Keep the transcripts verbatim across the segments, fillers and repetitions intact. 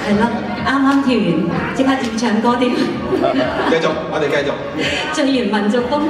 係咯，啱啱跳完，即刻要唱歌添。 繼續，我哋繼續。 最原民族風。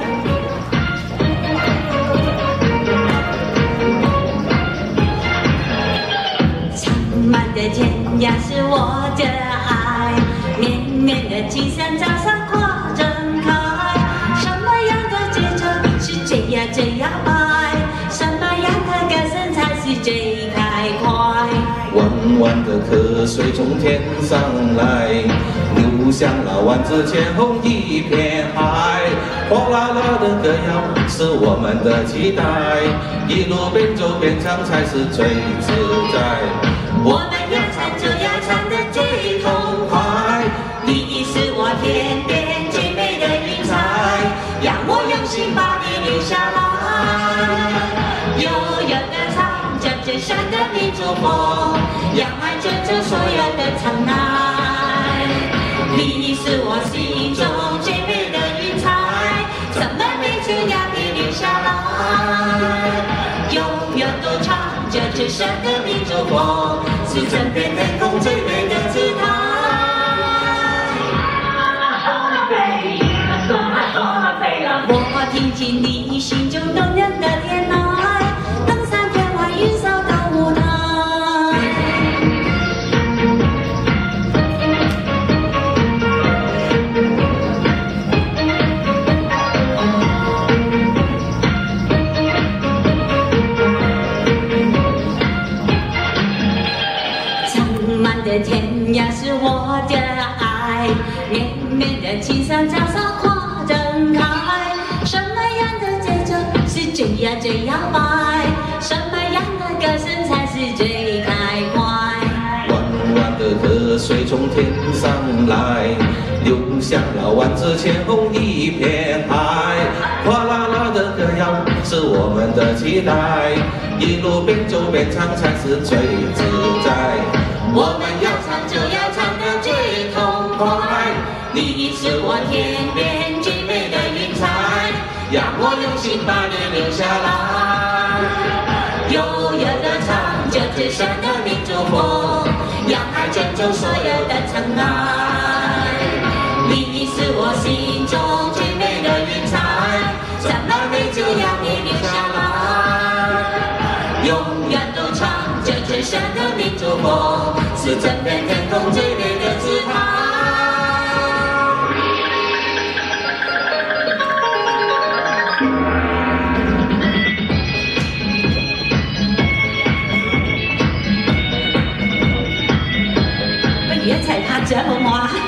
长漫的天涯是我的愛，綿綿的青山早上花正開。什麼樣的節奏是最呀最搖擺？什麼樣的歌聲才是最開快？ 彎彎的河水從天上來，流向了萬紫千紅一片海。嘩啦啦的歌謠是我們的期待，一路邊走邊唱才是最自在。 我們要唱就要唱得最痛快，你是我天邊最美的雲彩，讓我用心把你留下來。悠悠地唱着最深的民族風，讓愛遮住所有的塵埃。你是我心中最美的雲彩，怎麼沒就讓你留下來。永遠都唱着最深的民族風，是整片天空最美的姿態。我聽見你心中動人的天籟，登上天外雲掃到舞台。長漫的天涯是我的愛，綿綿的青山早上花正開。什麼樣的節奏是最呀最搖擺？什麼樣的歌聲才是最開快？ 彎彎的河水從天上來，流向了萬紫千紅一片海。嘩啦啦的歌謠是我們的期待，一路邊走邊唱才是最自在。 我們要唱就要唱得最痛快，你是我天邊最美的雲彩，讓我用心把你留下來。悠悠地唱着最深的民族風，讓愛遮住所有的塵埃。你是我心中最美的雲彩，怎麼美就讓你留下來。永遠都唱着最深的民族風，是整片天空最美的姿態。一齊拍掌好唔好啊？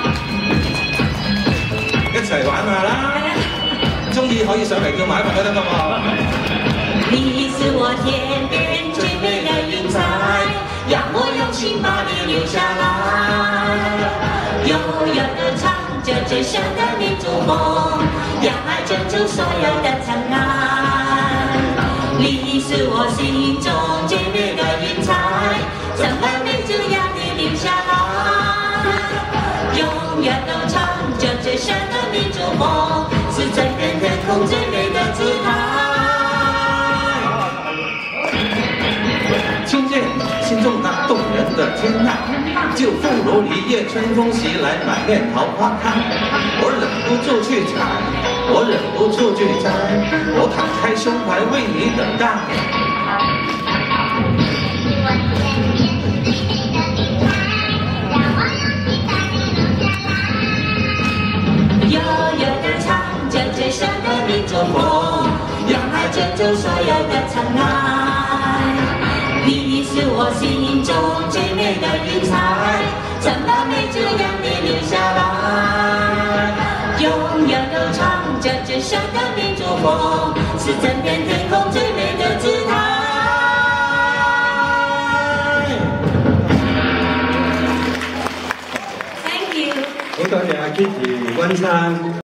一齊玩下啦！中意可以上嚟叫埋一份都得㗎喎。 你是我天邊最美的雲彩，讓我用心把你留下來。悠悠地唱着最深的民族風，讓愛遮住所有的塵埃。你是我心中最美的雲彩，怎麼美就讓你留下來。永遠都唱着最深的民族風，是整片天空最美的姿態。 聽見心中那動人的天籟，就鳳樓離葉春風襲來，滿面桃花開。我忍不住去採，我忍不住去摘，我敞開胸懷為你等待。 悠悠地唱着最深的民族風，讓愛遮住所有的塵埃。你是我心中最美的雲彩，怎麼美就讓你留下來。永遠都唱着最深的民族風，是整片天空最美的姿態。Thank you。 好多謝阿 Kitty 溫生。